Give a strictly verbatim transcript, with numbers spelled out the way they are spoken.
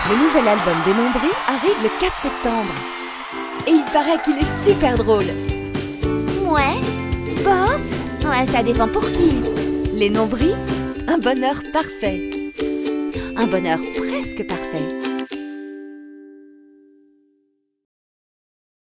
Le nouvel album des Nombris arrive le quatre septembre. Et il paraît qu'il est super drôle. Ouais, bof. Ouais, ça dépend pour qui. Les Nombris, un bonheur parfait. Un bonheur presque parfait.